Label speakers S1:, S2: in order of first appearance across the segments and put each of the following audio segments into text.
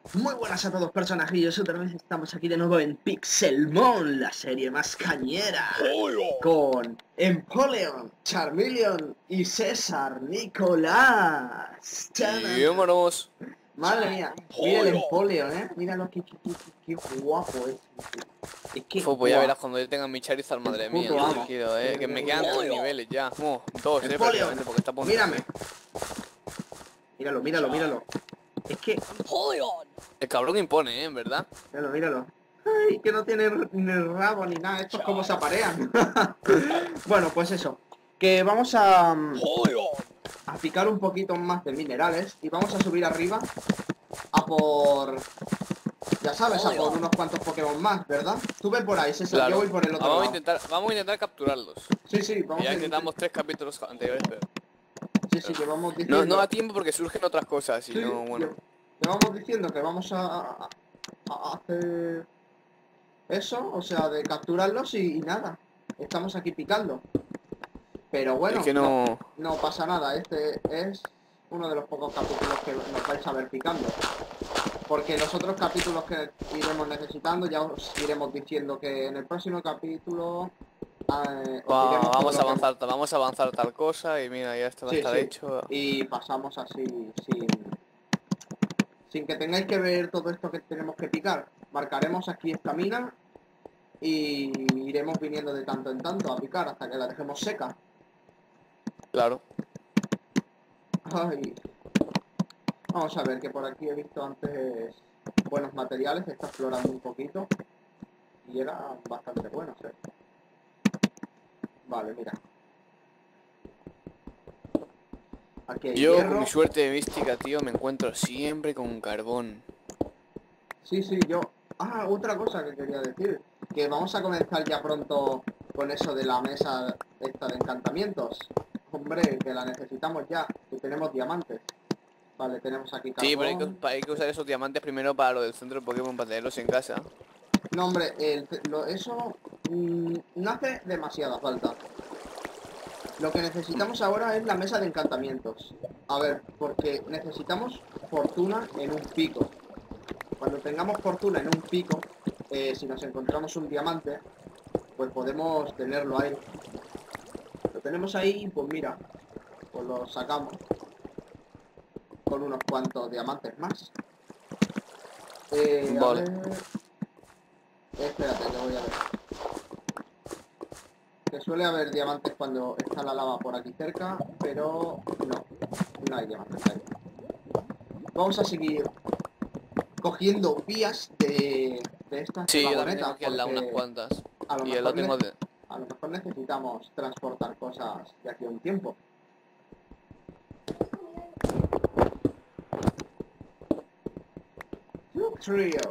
S1: Muy buenas a todos, personajillos. Otra vez estamos aquí de nuevo en Pixelmon, la serie más cañera, con Empoleon, Charmeleon y César Nicolás.
S2: Y
S1: ¡Chanan!
S2: vámonos.
S1: Madre mía, mira el Empoleon, míralo, qué guapo es. Es que
S2: Pues ya
S1: guau,
S2: verás cuando yo tenga mi Charizard, madre mía,
S1: puto
S2: yo
S1: amo.
S2: te quiero, que me quedan 2 niveles ya. Dos,
S1: Empoleon,
S2: prácticamente, porque está poniendo
S1: mírame. Míralo. Es que,
S2: El cabrón impone, en verdad.
S1: míralo. Ay, que no tiene ni rabo ni nada. Esto es como se aparean. Bueno, pues eso. Que vamos a picar un poquito más de minerales. Y vamos a subir arriba. A por... Ya sabes, a por unos cuantos Pokémon más, ¿verdad? Tú ves por ahí, César.
S2: Claro.
S1: Yo voy por el otro lado.
S2: Vamos a intentar capturarlos.
S1: Sí, vamos
S2: Ya
S1: a
S2: intentamos 3 capítulos anteriores, pero...
S1: Sí, que vamos diciendo...
S2: No da tiempo porque surgen otras cosas y
S1: Sí,
S2: no, bueno.
S1: ya vamos diciendo que vamos a hacer... Eso, o sea, de capturarlos y nada. Estamos aquí picando. Pero bueno,
S2: Es que no...
S1: no pasa nada. Este es uno de los pocos capítulos que nos vais a ver picando. Porque los otros capítulos que iremos necesitando ya os iremos diciendo que en el próximo capítulo...
S2: vamos a avanzar tal cosa y mira, ya esto va a estar hecho.
S1: Y pasamos así, sin que tengáis que ver todo esto que tenemos que picar. Marcaremos aquí esta mina y iremos viniendo de tanto en tanto a picar hasta que la dejemos seca.
S2: Claro.
S1: Ay. Vamos a ver, que por aquí he visto antes buenos materiales. Está explorando un poquito y eran bastante buenos, Vale, mira. Aquí hay
S2: Yo,
S1: hierro.
S2: con mi suerte mística, tío, me encuentro siempre con carbón.
S1: Sí, yo... Ah, otra cosa que quería decir. Que vamos a comenzar ya pronto con eso de la mesa esta de encantamientos. Hombre, que la necesitamos ya, que tenemos diamantes. Vale, tenemos aquí carbón.
S2: Sí, pero hay que usar esos diamantes primero para lo del centro de Pokémon, para tenerlos en casa.
S1: No, hombre, eso no hace demasiada falta. Lo que necesitamos ahora es la mesa de encantamientos. A ver, porque necesitamos fortuna en un pico. Cuando tengamos fortuna en un pico, si nos encontramos un diamante, pues podemos tenerlo ahí. Lo tenemos ahí, pues mira, pues lo sacamos con unos cuantos diamantes más.
S2: Vale.
S1: A ver... Espérate, que voy a ver. Que suele haber diamantes cuando está la lava por aquí cerca, pero no hay diamantes ahí. Vamos a seguir cogiendo vías de estas
S2: Sí, yo también
S1: vagonetas,
S2: tengo aquí al lado unas cuantas.
S1: a lo
S2: Y
S1: mejor
S2: a
S1: a lo mejor necesitamos transportar cosas de aquí a un tiempo. Trio.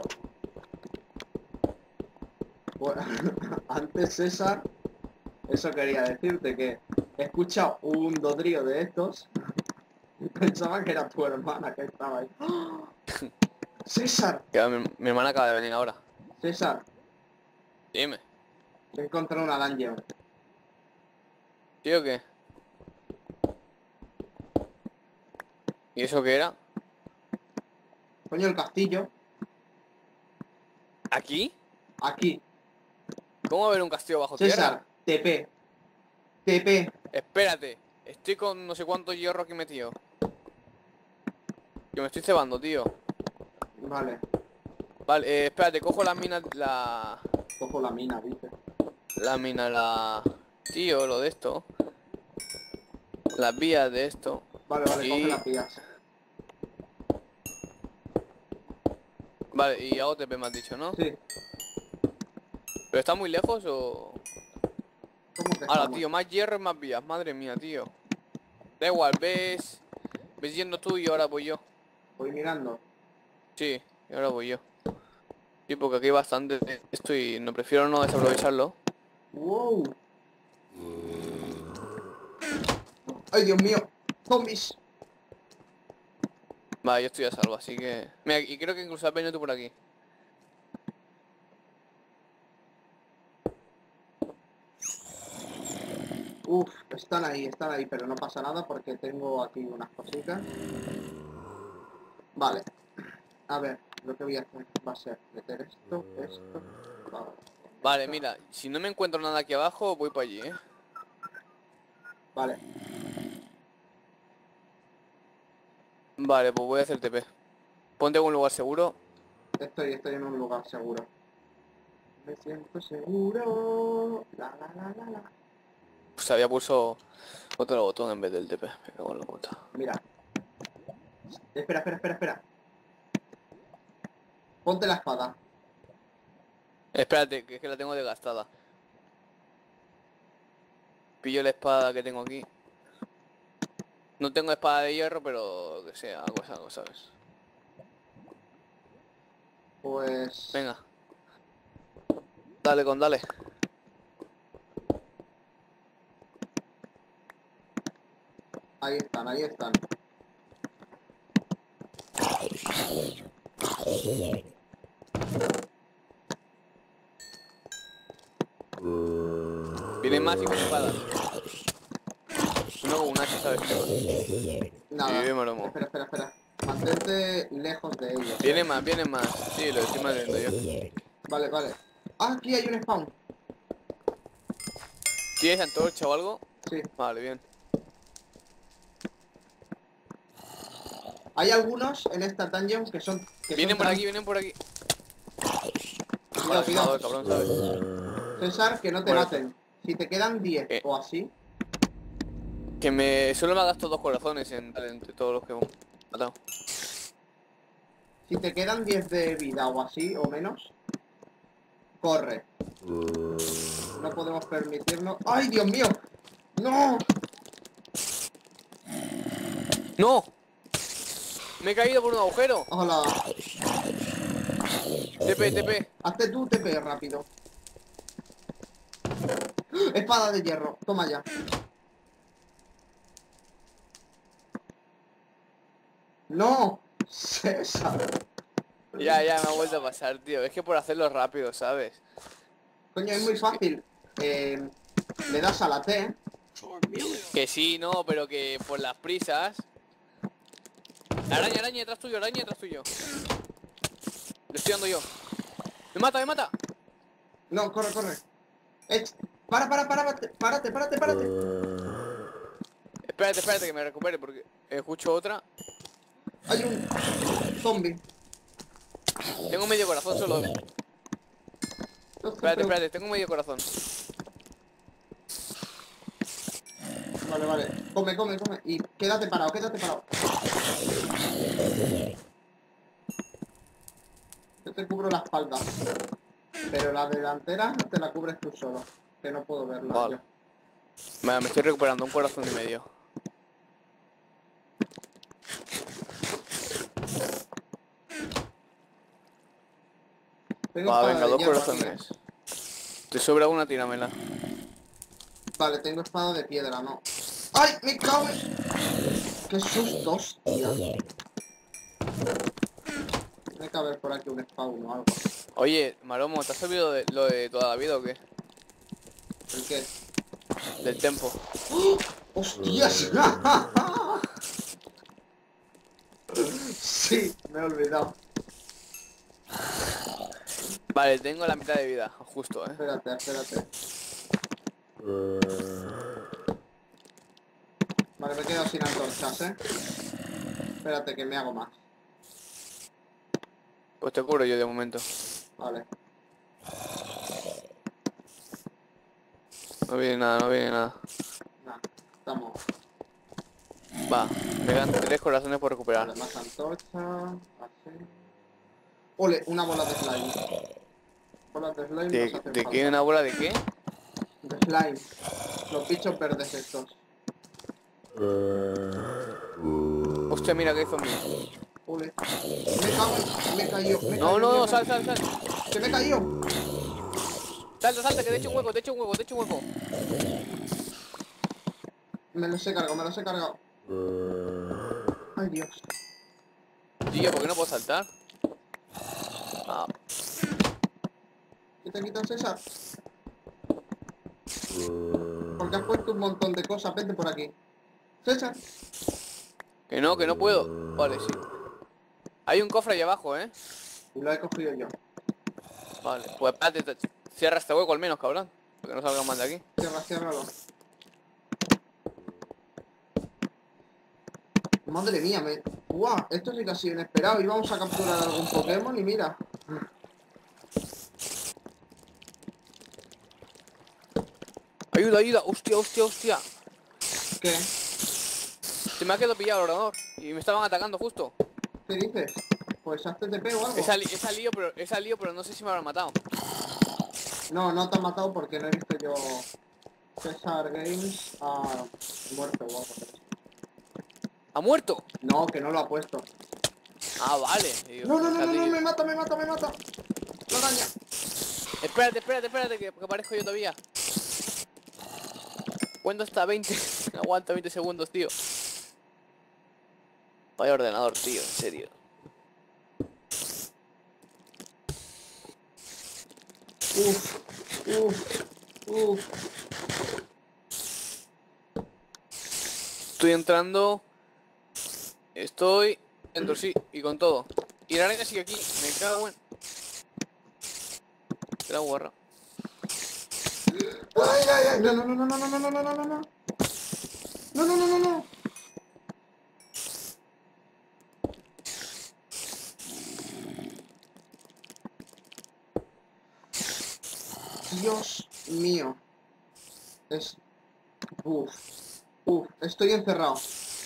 S1: Bueno, antes César, eso quería decirte, que he escuchado un dodrío de estos y pensaba que era tu hermana que estaba ahí. ¡Oh! César,
S2: mi hermana acaba de venir ahora.
S1: César,
S2: Dime.
S1: he encontrado una dungeon.
S2: ¿Sí o qué? ¿Y eso qué era?
S1: Coño, el castillo.
S2: ¿Aquí?
S1: Aquí.
S2: ¿Cómo va a haber un castillo bajo
S1: César,
S2: tierra?
S1: TP.
S2: Espérate. Estoy con no sé cuánto hierro aquí metido. Que me estoy cebando, tío.
S1: Vale,
S2: Vale, espérate, cojo las minas,
S1: cojo la mina, dice.
S2: Tío, lo de esto. Las vías de esto.
S1: Vale, coge las vías.
S2: Vale, y hago TP me has dicho, ¿no?
S1: Sí.
S2: ¿Pero está muy lejos o...?
S1: ¿Cómo que
S2: Ahora,
S1: estamos?
S2: tío, más hierro y más vías. Madre mía, tío. Da igual, ves yendo tú y ahora voy yo.
S1: Voy mirando.
S2: Sí, y ahora voy yo. Sí, porque aquí hay bastante de esto y no prefiero no desaprovecharlo.
S1: ¡Wow! ¡Ay, Dios mío! ¡Zombies!
S2: Vale, yo estoy a salvo, así que... Mira, y creo que incluso has venido tú por aquí.
S1: Uf, están ahí, pero no pasa nada porque tengo aquí unas cositas. Vale. A ver, lo que voy a hacer va a ser meter esto, vale.
S2: Vale, mira, si no me encuentro nada aquí abajo, voy para allí, ¿eh?
S1: Vale,
S2: Vale, pues voy a hacer TP. Ponte en un lugar seguro.
S1: estoy en un lugar seguro. Me siento seguro. La.
S2: Pues había puesto otro botón en vez del TP. Me cago en la puta.
S1: Mira. Espera. Ponte la espada.
S2: Espérate, que es que la tengo desgastada. Pillo la espada que tengo aquí. No tengo espada de hierro, pero que sea, algo es algo, ¿sabes?
S1: Pues...
S2: Venga. Dale con dale.
S1: Ahí están.
S2: Vienen más y con espadas. No como un hacha, ¿sabes?
S1: Nada.
S2: Sí, maromo.
S1: Espera. Mantente lejos de ellos.
S2: Vienen más. Sí, lo estoy manteniendo yo.
S1: Vale. Ah, aquí hay un spawn.
S2: ¿Tienes antorcha o algo?
S1: Sí.
S2: Vale, bien.
S1: Hay algunos en esta dungeon que son...
S2: Vienen por aquí.
S1: Cuidado.
S2: Cabrón, ¿sabes?
S1: César, que no te
S2: Bueno,
S1: maten. Si te quedan 10
S2: ¿qué?
S1: o así...
S2: Que solo me ha gastado 2 corazones entre todos los que hemos matado.
S1: Si te quedan 10 de vida o así, o menos... Corre. No podemos permitirnos... ¡Ay, Dios mío! ¡No!
S2: ¡No! Me he caído por un agujero.
S1: Hola.
S2: TP.
S1: Hazte tú TP rápido. Espada de hierro. Toma ya. ¡No! César.
S2: Ya me ha vuelto a pasar, tío. Es que por hacerlo rápido, ¿sabes?
S1: Coño, es muy fácil. Le das a la T.
S2: Que sí, no, pero que por las prisas. Araña detrás tuyo. Le estoy dando yo. Me mata.
S1: No, corre. Párate.
S2: Espérate, que me recupere porque escucho otra.
S1: Hay un zombie.
S2: Tengo medio corazón solo. Espérate, tengo medio corazón.
S1: Vale. Come. Y quédate parado. Yo te cubro la espalda. Pero la delantera te la cubres tú solo. Que no puedo verla
S2: Vale.
S1: yo.
S2: Vale, me estoy recuperando un corazón y medio.
S1: Tengo
S2: Va,
S1: espada
S2: venga,
S1: de
S2: 2
S1: hierro
S2: corazones. Te sobra una, tíramela.
S1: aquí. Vale, tengo espada de piedra, no. ¡Ay! ¡Me cago en... ¡Qué susto, hostia! Tiene que haber por aquí un spawn o algo.
S2: Oye, Maromo, ¿te has olvidado de lo de toda la vida o qué?
S1: ¿El qué?
S2: Del tempo.
S1: ¡Oh! ¡Hostias! Sí, me he olvidado.
S2: Vale, tengo la mitad de vida, justo,
S1: Espérate. Vale, me he quedado sin antorchas, Espérate que me hago más.
S2: Pues te cubro yo de momento.
S1: Vale.
S2: No viene nada.
S1: Nada, estamos.
S2: Va, me dan 3 corazones por recuperar.
S1: Vale, más antorcha. Así. Ole, una bola de slime. Bolas de slime nos
S2: ¿De
S1: hacen
S2: qué?
S1: falta.
S2: ¿Una bola de qué?
S1: De slime. Los bichos verdes estos.
S2: Hostia, mira que hay zombies.
S1: Ole. Me cago en... Me cayó.
S2: No, sal.
S1: ¡Que me cayó!
S2: Salta, que te echo un hueco.
S1: Me los he cargado. Ay, Dios.
S2: Tío, ¿por qué no puedo saltar? Ah,
S1: ¿Qué te quitan, César? Porque has puesto un montón de cosas. Vente por aquí. César.
S2: que no puedo. Vale, sí. Hay un cofre ahí abajo, ¿eh?
S1: Y lo he cogido yo.
S2: Vale, pues espérate, cierra este hueco al menos, cabrón. Para que no salgan más de aquí.
S1: Ciérralo. Madre mía, ¡Guau! Esto sí que ha sido inesperado. Íbamos a capturar algún Pokémon y mira.
S2: Ayuda, ayuda. Hostia, hostia, hostia.
S1: ¿Qué?
S2: Se me ha quedado pillado el ordenador. Y me estaban atacando justo.
S1: ¿Qué dices? Pues hazte TP o algo.
S2: He salido, pero no sé si me habrán matado.
S1: No, no te han matado porque no he visto yo. César Games ha muerto o algo.
S2: ¿Ha muerto?
S1: No, que no lo ha puesto.
S2: Ah, vale. Digo,
S1: No,
S2: fíjate.
S1: me mata. La araña.
S2: Espérate, que aparezco yo todavía. Cuento hasta 20. Aguanta 20 segundos, tío. Vaya ordenador, tío, en serio.
S1: Uf.
S2: Estoy entrando. Estoy dentro, sí, y con todo. Y la araña sigue aquí. Me cago en... Te la guarra.
S1: Ay. No. No. Dios mío. Uf. Estoy encerrado.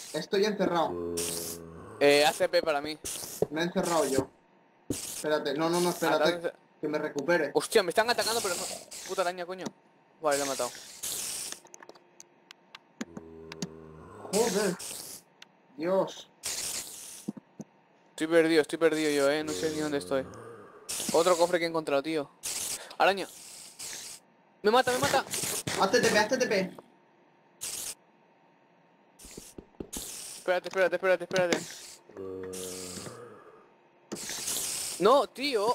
S2: ACP para mí.
S1: Me he encerrado yo. Espérate, no, espérate. Que me recupere.
S2: Hostia, me están atacando, pero no... Puta araña, coño. Vale, la he matado.
S1: Joder. Dios.
S2: Estoy perdido yo, no sé ni dónde estoy. Otro cofre que he encontrado, tío. Araña. Me mata.
S1: Hazte TP.
S2: Espérate. No, tío.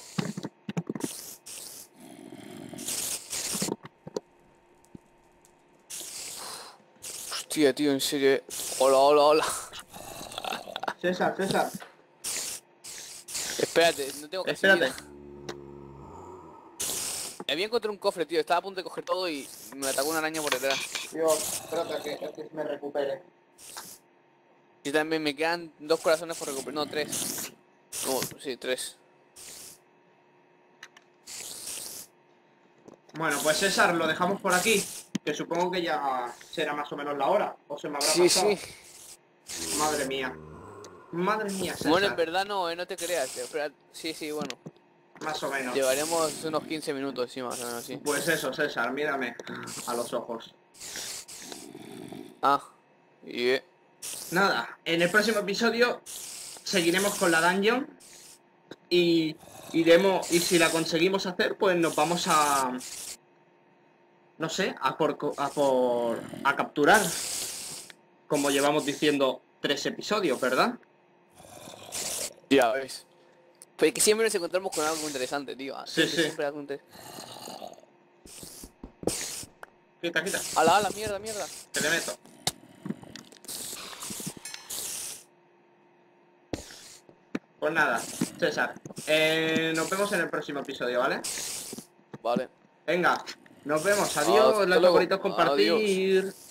S2: Hostia, tío, en serio. Hola.
S1: César.
S2: Espérate, no tengo que
S1: Espérate.
S2: Había encontrado un cofre, tío. Estaba a punto de coger todo y me atacó una araña por detrás.
S1: Dios, espérate que me recupere.
S2: Y también me quedan 2 corazones por recuperar. No, 3. No, sí, 3.
S1: Bueno, pues César, lo dejamos por aquí. Que supongo que ya será más o menos la hora. O se me habrá pasado.
S2: Sí.
S1: Madre mía, César.
S2: Bueno, en verdad no, no te creas. Espera, sí, bueno.
S1: Más o menos.
S2: Llevaremos unos 15 minutos, sí, más o menos, sí.
S1: Pues eso, César, mírame a los ojos.
S2: Ah, y...
S1: Nada, en el próximo episodio seguiremos con la dungeon y iremos, y si la conseguimos hacer, pues nos vamos a... no sé, a capturar. Como llevamos diciendo 3 episodios, ¿verdad?
S2: Ya ves. Pues que siempre nos encontramos con algo interesante, tío.
S1: Sí.
S2: Siempre algo interesante.
S1: Quita.
S2: ¡Hala, mierda!
S1: Te le meto. Pues nada, César. Nos vemos en el próximo episodio, ¿vale?
S2: Vale.
S1: Venga, nos vemos. Adiós,
S2: Hasta
S1: like,
S2: luego.
S1: favoritos, compartir.
S2: Adiós.